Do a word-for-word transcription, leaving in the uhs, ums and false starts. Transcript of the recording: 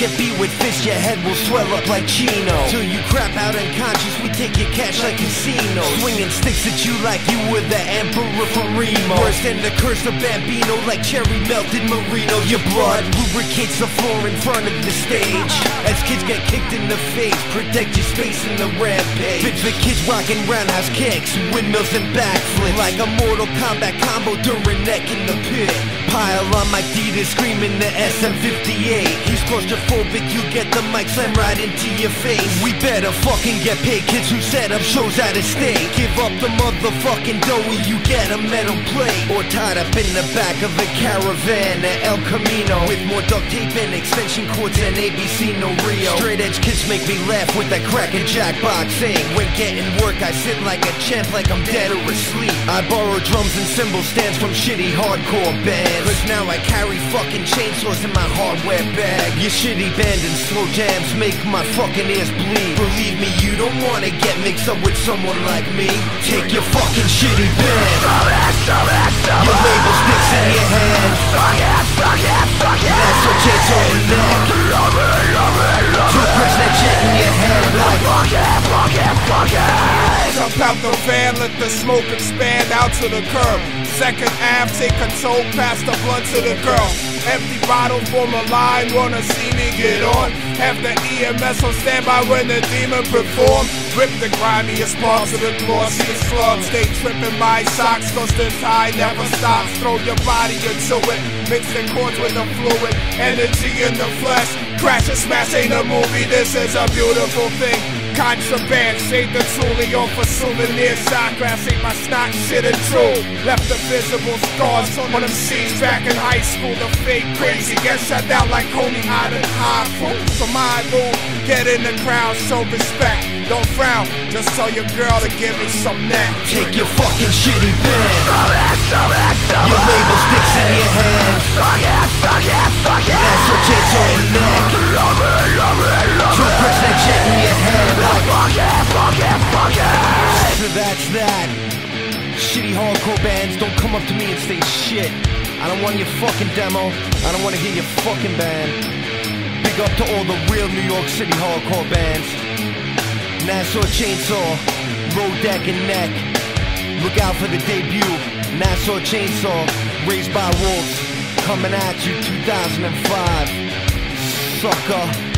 get beat with fists, your head will swell up like Chino. Till you crap out unconscious, we take your cash like casinos. Swinging sticks at you like you were the Emperor for Remo. Worse than the curse of Bambino, like cherry melted merino. Your blood lubricates the floor in front of the stage. As kids get kicked in the face, protect your space in the rampage. Fit for kids rocking roundhouse kicks, windmills and backflips, like a Mortal Kombat combo during neck in the pit. Pile on Mike Dieter screaming the S M fifty-eight. He's claustrophobic, you get the mic slammed right into your face. We better fucking get paid, kids who set up shows out of state. Give up the motherfucking dough, you get a metal plate. Or tied up in the back of a caravan at El Camino, with more duct tape and extension cords than A B C No Rio. Straight edge kids make me laugh with that crack and jackboxing. When getting work I sit like a champ, like I'm dead or asleep. I borrow drums and cymbal stands from shitty hardcore bands, cause now I carry fucking chainsaws in my hardware bag. Your shitty band and slow jams make my fucking ears bleed. Believe me, you don't wanna get mixed up with someone like me. Take your fucking shitty band, your label sticks in your hand, that's what checks on your neck. Two press that shit in your head like fuck it, fuck it, fuck it. Jump out the van, let the smoke expand out to the curb. Second half, take control, pass the blunt to the girl. Empty bottle, form a line, wanna see me get on. Have the E M S on standby when the demon perform. Rip the grimiest parts of the glossiest slug. Stay tripping my socks, cause the tide never stops. Throw your body into it, mix the chords with the fluid. Energy in the flesh, crash and smash ain't a movie, this is a beautiful thing. Contraband, shade the Tulio for souvenir. Shot glass ain't my stock, shit and true. Left the visible scars on them C's back in high school. The fake crazy get shut down like Coney Island high food. So my move, get in the crowd, show respect. Don't frown, just tell your girl to give me some neck. Take your fucking shitty band, your label sticks in your hand, that's what checks on your neck. Two press that shit in your head like fuck it, fuck it, fuck it. So that's that. Shitty hardcore bands, don't come up to me and say shit. I don't want your fucking demo, I don't want to hear your fucking band. Big up to all the real New York City hardcore bands. Nassau Chainsaw, LoDeck and Neck. Look out for the debut, Nassau Chainsaw, Raised by Wolves, coming at you two thousand five. Sucker.